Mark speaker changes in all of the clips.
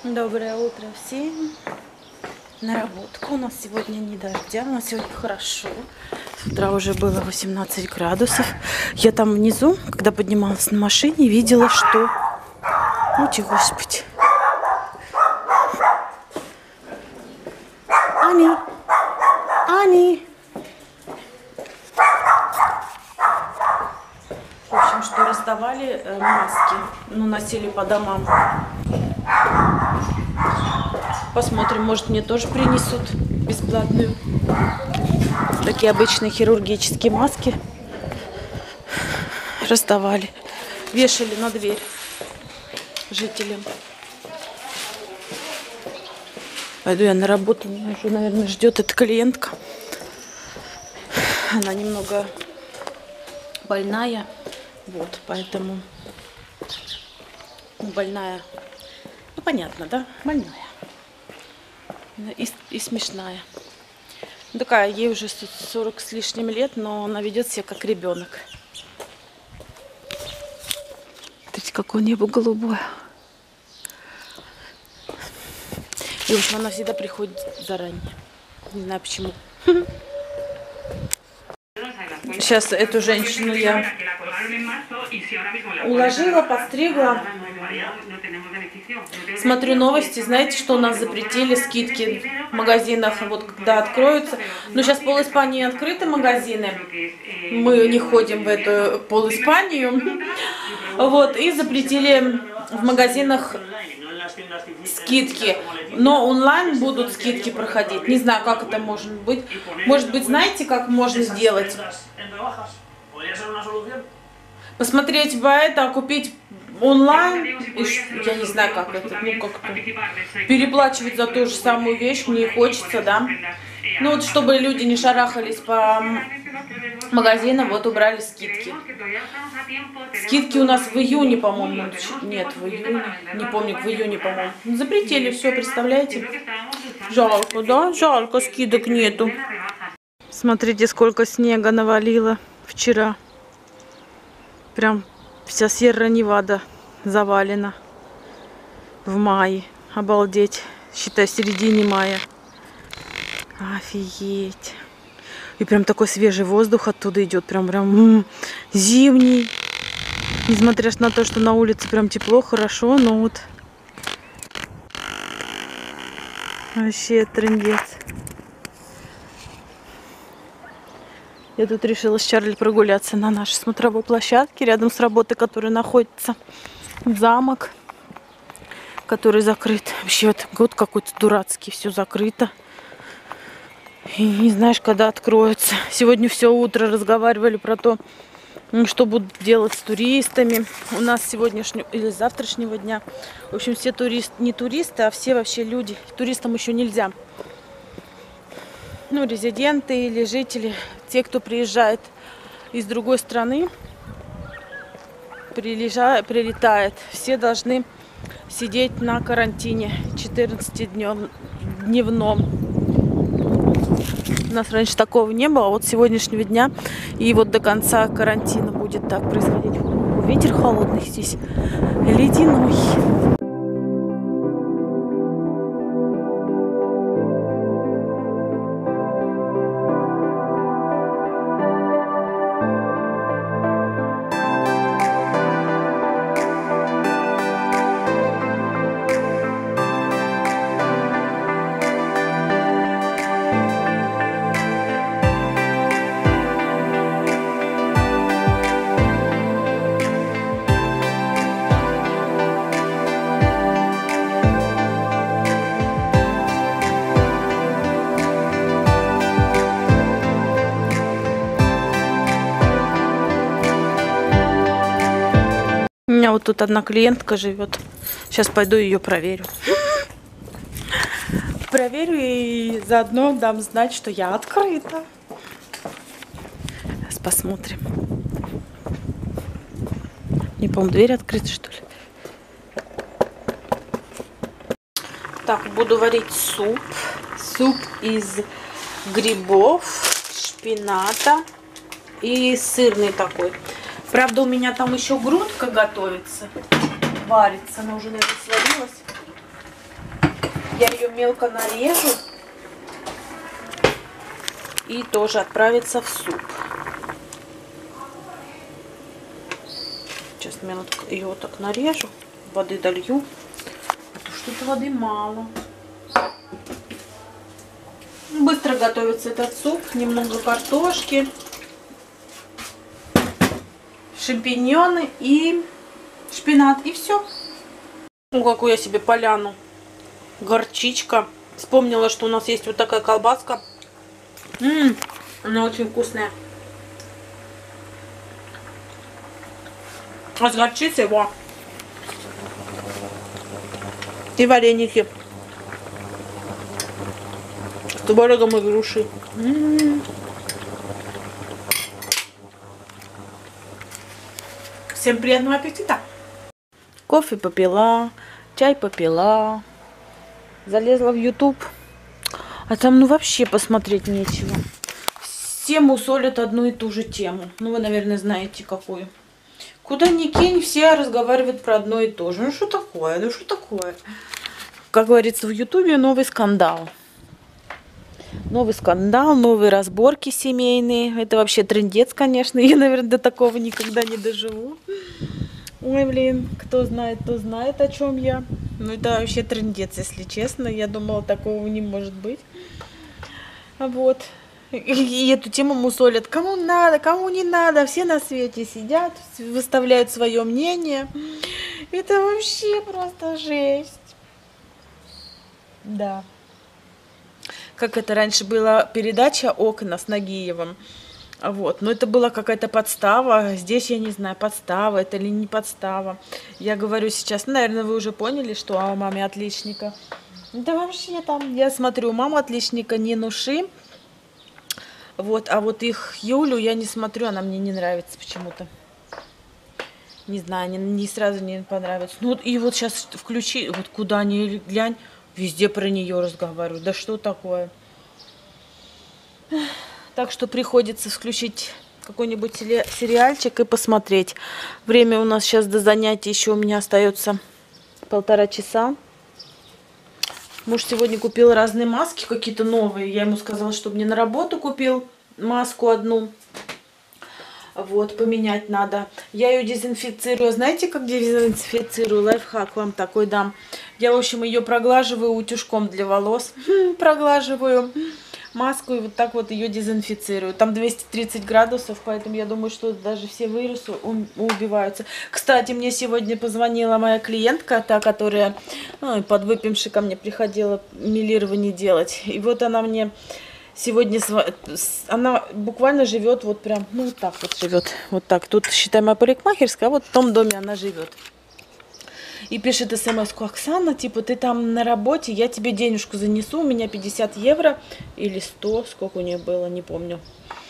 Speaker 1: Доброе утро всем. На работку. У нас сегодня не дождя, у нас сегодня хорошо. С утра уже было 18 градусов. Я там внизу, когда поднималась на машине, видела, что... Ути, Господи. Ани! Ани! В общем, что раздавали маски. Ну, носили по домам. Посмотрим, может, мне тоже принесут бесплатную. Такие обычные хирургические маски раздавали. Вешали на дверь жителям. Пойду я на работу. Меня уже, наверное, ждет эта клиентка. Она немного больная. Вот, поэтому... больная. Ну, понятно, да? Больная. И смешная. Такая, ей уже 40 с лишним лет, но она ведет себя как ребенок. Смотрите, какое небо голубое. И в общем, она всегда приходит заранее. Не знаю почему. Сейчас эту женщину я уложила, подстригла. Смотрю новости, знаете, что у нас запретили скидки в магазинах, вот когда откроются. Но сейчас пол Испании открыты магазины. Мы не ходим в эту пол Испанию. Вот, и запретили в магазинах скидки. Но онлайн будут скидки проходить. Не знаю, как это может быть. Может быть, знаете, как можно сделать? Посмотреть по это, купить онлайн. Я не знаю, как это. Ну, как-то переплачивать за ту же самую вещь мне хочется, да. Ну, вот, чтобы люди не шарахались по магазинам, вот убрали скидки. Скидки у нас в июне, по-моему. Нет, в июне. Не помню, в июне, по-моему. Запретили все, представляете? Жалко, да? Жалко, скидок нету. Смотрите, сколько снега навалило вчера. Прям вся Сьерра-Невада завалена в мае. Обалдеть. Считай, в середине мая. Офигеть. И прям такой свежий воздух оттуда идет. Прям зимний. Несмотря на то, что на улице прям тепло, хорошо, но вот вообще трындец. Я тут решила с Чарли прогуляться на нашей смотровой площадке, рядом с работой, которая находится замок, который закрыт. Вообще вот год какой-то дурацкий, все закрыто. И не знаешь, когда откроется. Сегодня все утро разговаривали про то, что будут делать с туристами. У нас сегодняшнего или завтрашнего дня. В общем, все туристы, не туристы, а все вообще люди. Туристам еще нельзя. Ну, резиденты или жители, те, кто приезжает из другой страны, прилетает, все должны сидеть на карантине 14-дневном. У нас раньше такого не было, а вот с сегодняшнего дня и вот до конца карантина будет так происходить. Ветер холодный здесь, ледяной. У меня вот тут одна клиентка живет. Сейчас пойду ее проверю. Проверю и заодно дам знать, что я открыта. Сейчас посмотрим. Не помню, дверь открыта, что ли? Так, буду варить суп. Суп из грибов, шпината и сырный такой. Правда, у меня там еще грудка готовится, варится, она уже, наверное, сварилась. Я ее мелко нарежу. И тоже отправится в суп. Сейчас минутку ее вот так нарежу. Воды долью. А то что-то воды мало. Быстро готовится этот суп. Немного картошки, шампиньоны и шпинат. И все. Ну, какую я себе поляну. Горчичка. Вспомнила, что у нас есть вот такая колбаска. Она очень вкусная. А с горчицей, во. И вареники. С творогом и грушей. Всем приятного аппетита. Кофе попила, чай попила. Залезла в YouTube. А там ну вообще посмотреть нечего. Все мусолят одну и ту же тему. Ну вы, наверное, знаете какую. Куда ни кинь, все разговаривают про одно и то же. Ну что такое? Ну что такое? Как говорится в Ютубе, новый скандал. Новый скандал, новые разборки семейные. Это вообще трындец, конечно. Я, наверное, до такого никогда не доживу. Ой, блин, кто знает, о чем я. Ну, это вообще трындец, если честно. Я думала, такого не может быть. Вот. И эту тему мусолят. Кому надо, кому не надо. Все на свете сидят, выставляют свое мнение. Это вообще просто жесть. Да. Как это раньше была передача «Окна» с Нагиевым. Вот. Но это была какая-то подстава. Здесь я не знаю, подстава это или не подстава. Я говорю сейчас, наверное, вы уже поняли, что о маме отличника. Да вообще там, я смотрю, маму отличника не нуши. Вот, а вот их Юлю я не смотрю, она мне не нравится почему-то. Не знаю, не сразу не понравится. Ну и вот сейчас включи, вот куда ни глянь, везде про нее разговаривают. Да что такое? Так что приходится включить какой-нибудь сериальчик и посмотреть. Время у нас сейчас до занятий еще у меня остается 1,5 часа. Муж сегодня купил разные маски, какие-то новые. Я ему сказала, чтобы мне на работу купил маску одну. Вот, поменять надо. Я ее дезинфицирую. Знаете, как дезинфицирую? Лайфхак вам такой дам. Я, в общем, ее проглаживаю утюжком для волос. Проглаживаю маску и вот так вот ее дезинфицирую. Там 230 градусов, поэтому я думаю, что даже все вирусы убиваются. Кстати, мне сегодня позвонила моя клиентка, та, которая подвыпивши ко мне приходила милирование делать. И вот она мне сегодня, она буквально живет вот прям, ну вот так вот живет. Вот так. Тут, считай, моя парикмахерская, а вот в том доме она живет. И пишет смс-ку: Оксана, типа, ты там на работе, я тебе денежку занесу, у меня 50 евро или 100, сколько у нее было, не помню.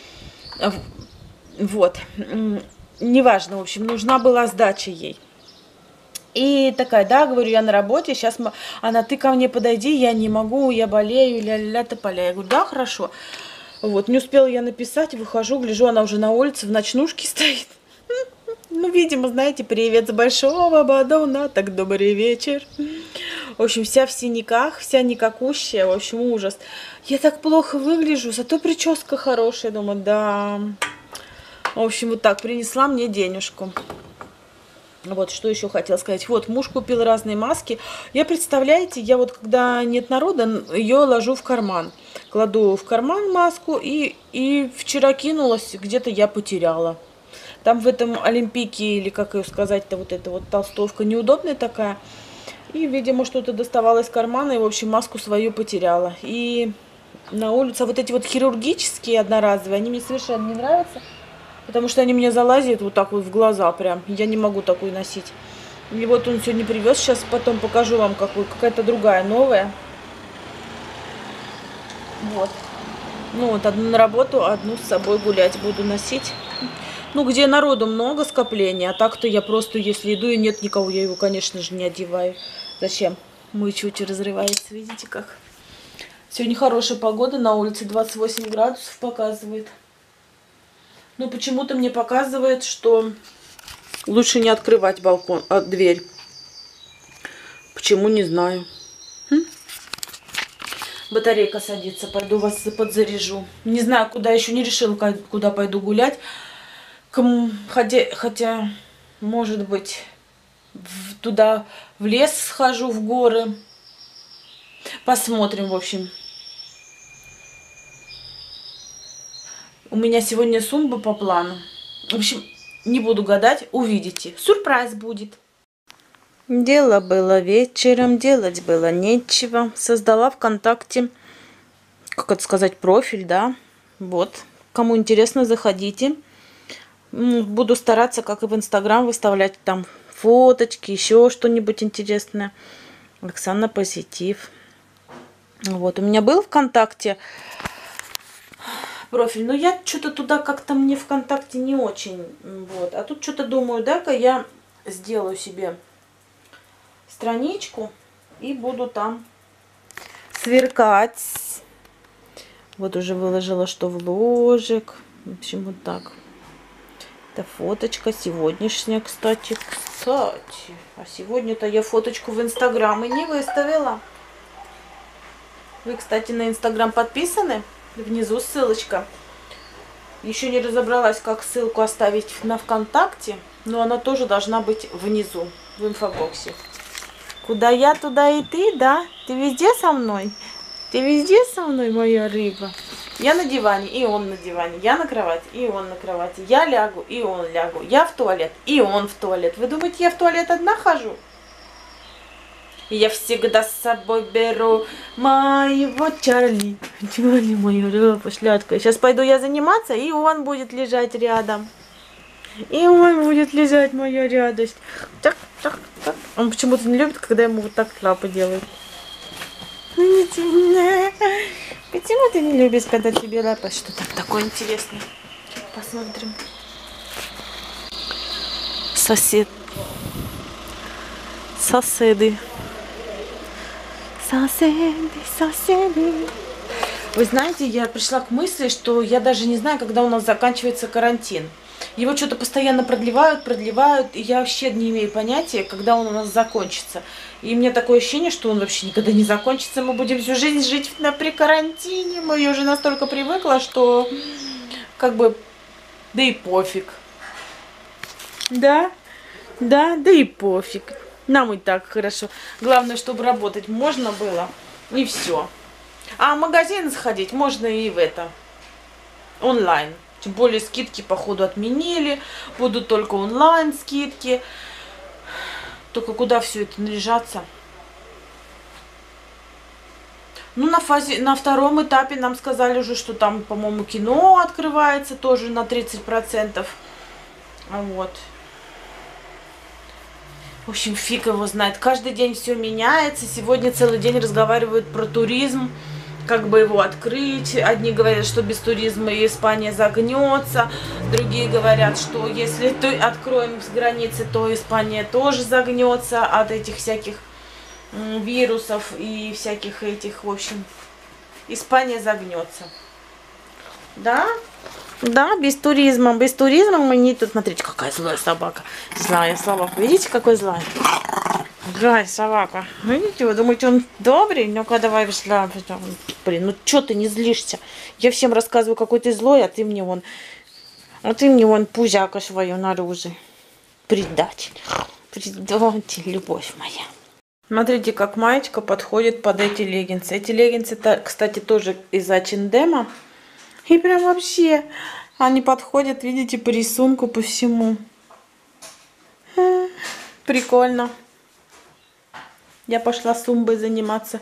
Speaker 1: Вот. Неважно, в общем, нужна была сдача ей. И такая, да, говорю, я на работе, сейчас она, ты ко мне подойди, я не могу, я болею, ля-ля-ля, тополя. Я говорю, да, хорошо. Вот, не успела я написать, выхожу, гляжу, она уже на улице в ночнушке стоит. Ну, видимо, знаете, привет с большого Бадона, так добрый вечер. В общем, вся в синяках, вся никакущая, в общем, ужас. Я так плохо выгляжу, зато прическа хорошая, думаю, да. В общем, вот так, принесла мне денежку. Вот, что еще хотела сказать. Вот, муж купил разные маски. Я, представляете, я вот, когда нет народа, ее ложу в карман. Кладу в карман маску и вчера кинулась, где-то я потеряла. Там в этом Олимпике, или как ее сказать-то, вот эта вот толстовка неудобная такая. И, видимо, что-то доставала из кармана, и, в общем, маску свою потеряла. И на улице вот эти вот хирургические одноразовые, они мне совершенно не нравятся, потому что они мне залазят вот так вот в глаза прям. Я не могу такую носить. И вот он сегодня привез, сейчас потом покажу вам какую, какая-то другая, новая. Вот. Ну вот, одну на работу, одну с собой гулять буду носить. Ну, где народу много скопления, а так-то я просто, если иду и нет никого, я его, конечно же, не одеваю. Зачем? Мой чуть разрывается, видите как? Сегодня хорошая погода, на улице 28 градусов показывает. Но почему-то мне показывает, что лучше не открывать балкон, дверь. Почему, не знаю. Батарейка садится. Пойду вас подзаряжу. Не знаю, куда еще не решила, куда пойду гулять. Хотя может быть, туда в лес схожу, в горы. Посмотрим, в общем. У меня сегодня сумба по плану. В общем, не буду гадать, увидите. Сюрприз будет. Дело было вечером, делать было нечего. Создала ВКонтакте, как это сказать, профиль, да. Вот. Кому интересно, заходите. Буду стараться, как и в Инстаграм, выставлять там фоточки, еще что-нибудь интересное. Оксана Позитив. Вот. У меня был ВКонтакте профиль, но я что-то туда как-то мне ВКонтакте не очень. Вот. А тут что-то думаю, да-ка я сделаю себе страничку и буду там сверкать. Вот уже выложила, что в ложек. В общем, вот так. Это фоточка сегодняшняя, кстати. А сегодня-то я фоточку в Инстаграм и не выставила. Вы, кстати, на Инстаграм подписаны? Внизу ссылочка. Еще не разобралась, как ссылку оставить на ВКонтакте, но она тоже должна быть внизу, в инфобоксе. Куда я, туда и ты, да? Ты везде со мной? Ты везде со мной, моя рыба? Я на диване, и он на диване. Я на кровати, и он на кровати. Я лягу, и он лягу. Я в туалет, и он в туалет. Вы думаете, я в туалет одна хожу? Я всегда с собой беру моего Чарли. Чарли, моя рыба, шлятка. Сейчас пойду я заниматься, и он будет лежать рядом. И он будет лежать, моя радость. Так, так, так. Он почему-то не любит, когда ему вот так лапы делают. Почему ты не любишь, когда тебе лапа? Что там такое интересное? Посмотрим. Соседи. Соседи. Вы знаете, я пришла к мысли, что я даже не знаю, когда у нас заканчивается карантин. Его что-то постоянно продлевают, и я вообще не имею понятия, когда он у нас закончится. И у меня такое ощущение, что он вообще никогда не закончится. Мы будем всю жизнь жить при карантине. Мы уже настолько привыкла, что как бы, да и пофиг. Да, и пофиг. Нам и так хорошо. Главное, чтобы работать можно было, и все. А в магазин сходить можно и в это, онлайн. Тем более скидки, походу, отменили. Будут только онлайн скидки. Только куда все это наряжаться? Ну, на втором этапе нам сказали уже, что там, по-моему, кино открывается тоже на 30%. Вот. В общем, фиг его знает. Каждый день все меняется. Сегодня целый день разговаривают про туризм. Как бы его открыть. Одни говорят, что без туризма Испания загнется. Другие говорят, что если откроем с границы, то Испания тоже загнется от этих всяких вирусов и всяких этих, в общем, Испания загнется. Да? Да, без туризма. Без туризма мы не тут. Смотрите, какая злая собака. Злая собака. Видите, какой злая? Злая собака. Видите, вы думаете, он добрый? Ну-ка, давай вышла. Блин, ну что ты не злишься? Я всем рассказываю, какой ты злой, а ты мне вон пузяка свою наружу. Предатель. Предатель, любовь моя. Смотрите, как маечка подходит под эти леггинсы. Эти леггинсы, кстати, тоже из H&M. И прям вообще они подходят, видите, по рисунку, по всему. Прикольно. Я пошла с Сумбой заниматься.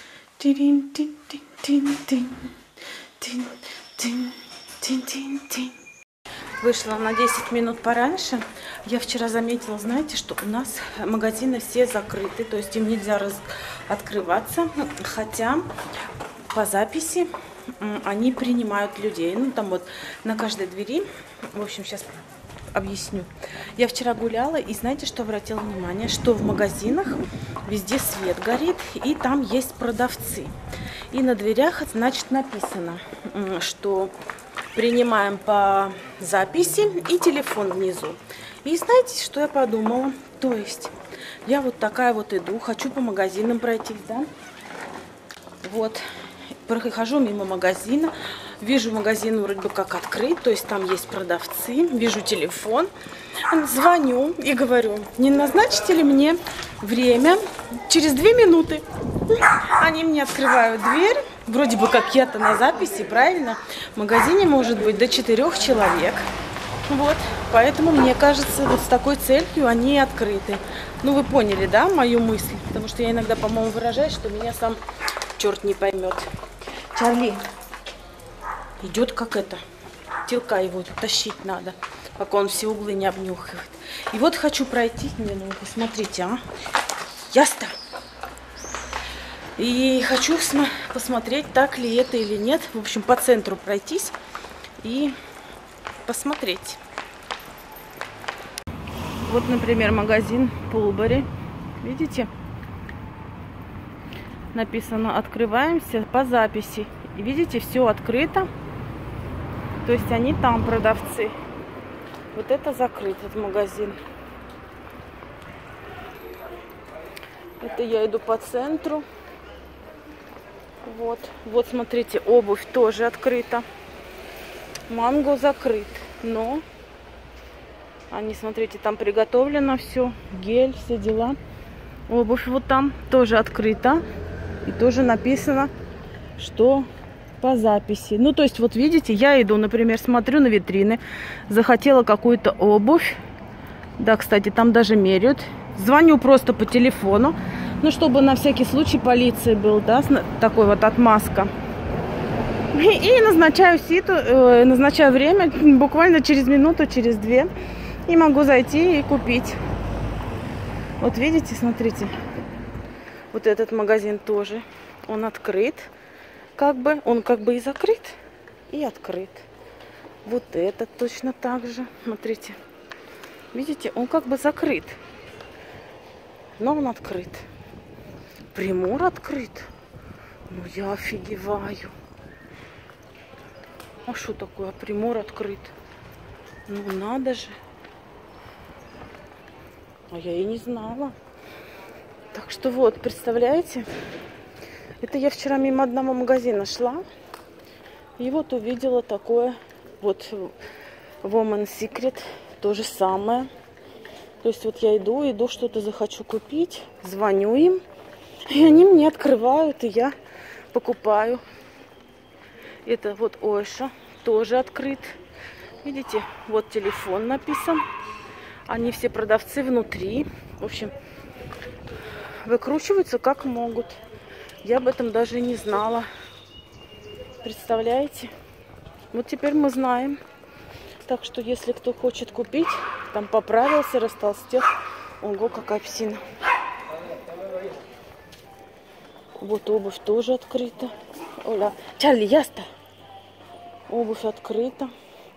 Speaker 1: Вышла на 10 минут пораньше. Я вчера заметила, знаете, что у нас магазины все закрыты, то есть им нельзя открываться, хотя по записи они принимают людей. Ну, там вот на каждой двери. В общем, сейчас объясню. Я вчера гуляла, и знаете, что обратила внимание? Что в магазинах везде свет горит, и там есть продавцы. И на дверях, значит, написано, что принимаем по записи и телефон внизу. И знаете, что я подумала? То есть, я вот такая вот иду, хочу по магазинам пройтись, да? Вот. прохожу мимо магазина, вижу магазин вроде бы как открыт, то есть там есть продавцы, вижу телефон, звоню и говорю, не назначите ли мне время через 2 минуты? Они мне открывают дверь, вроде бы как я-то на записи, правильно? В магазине может быть до 4 человек. Вот, поэтому мне кажется, вот с такой целью они открыты. Ну, вы поняли, да, мою мысль? Потому что я иногда, по-моему, выражаюсь, что меня сам черт не поймет. Чарли идет как это. Телка его тащить надо, пока он все углы не обнюхивает. И вот хочу пройти. Не, ну, посмотрите, а. Ясно. И хочу посмотреть, так ли это или нет. В общем, по центру пройтись и посмотреть. Вот, например, магазин Пулбери. Видите? Написано «Открываемся по записи». И видите, все открыто. То есть они там продавцы. Вот это закрыт, этот магазин. Это я иду по центру. Вот. Вот, смотрите, обувь тоже открыта. Манго закрыт, но они, смотрите, там приготовлено все, гель, все дела. Обувь вот там тоже открыта. И тоже написано, что по записи. Ну, то есть, вот видите, я иду, например, смотрю на витрины, захотела какую-то обувь. Да, кстати, там даже меряют. Звоню просто по телефону, ну, чтобы на всякий случай полиции был, да, такой вот отмазка. И назначаю назначаю время, буквально через минуту, через 2. И могу зайти и купить. Вот видите, смотрите. Вот этот магазин тоже. Он открыт. Он как бы и закрыт, и открыт. Вот этот точно так же. Смотрите. Видите, он как бы закрыт. Но он открыт. Примор открыт. Ну, я офигеваю. А что такое? Примор открыт. Ну, надо же. А я и не знала. Так что вот, представляете? Это я вчера мимо одного магазина шла. И вот увидела такое. Вот Woman's Secret. То же самое. То есть вот я иду, что-то захочу купить. Звоню им. И они мне открывают, и я покупаю. Это вот Ойша. Тоже открыт. Видите, вот телефон написан. Они все продавцы внутри. В общем, выкручиваются как могут. Я об этом даже не знала. Представляете? Вот теперь мы знаем. Так что, если кто хочет купить, там поправился, растолстел. Ого, какая псина. Вот обувь тоже открыта. Оля. Чарли, яста. Обувь открыта.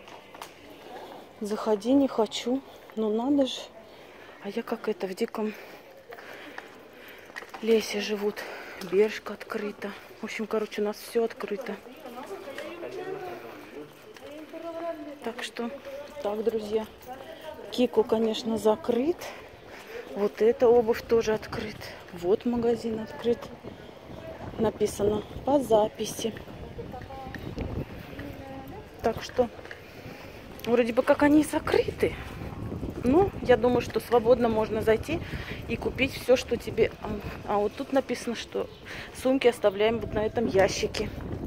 Speaker 1: Заходи, не хочу. Ну надо же. А я как это в диком лесе живут. Бережка открыта. В общем, короче, у нас все открыто. Так что, так, друзья. Кико, конечно, закрыт. Вот эта обувь тоже открыт. Вот магазин открыт. Написано по записи. Так что, вроде бы как они закрыты. Ну, я думаю, что свободно можно зайти и купить все, что тебе... А вот тут написано, что сумки оставляем вот на этом ящике.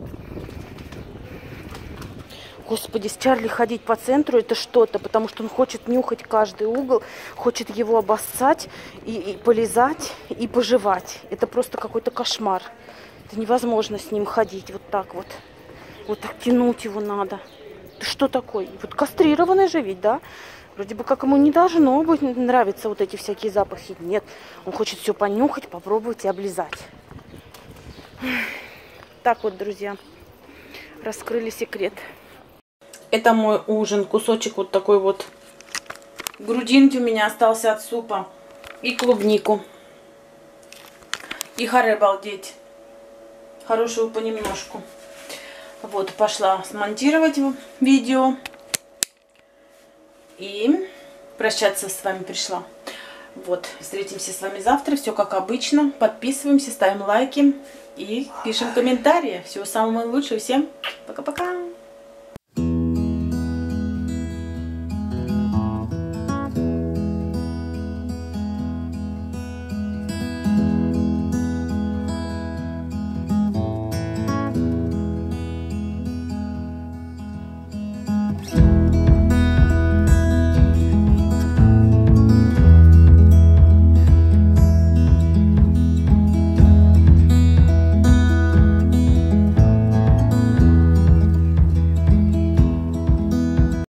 Speaker 1: Господи, с Чарли ходить по центру это что-то, потому что он хочет нюхать каждый угол, хочет его обоссать, и полизать, и пожевать. Это просто какой-то кошмар. Это невозможно с ним ходить вот так вот. Вот так тянуть его надо. Ты что такой? Вот кастрированный же ведь, да? Вроде бы как ему не должно быть нравиться вот эти всякие запахи. Нет, он хочет все понюхать, попробовать и облизать. Так вот, друзья, раскрыли секрет. Это мой ужин. Кусочек вот такой вот грудинки у меня остался от супа. И клубнику. И харе обалдеть. Хорошего понемножку. Вот, пошла смонтировать видео. И прощаться с вами пришла. Вот, встретимся с вами завтра. Все как обычно. Подписываемся, ставим лайки. и пишем комментарии. Всего самого лучшего. Всем пока-пока.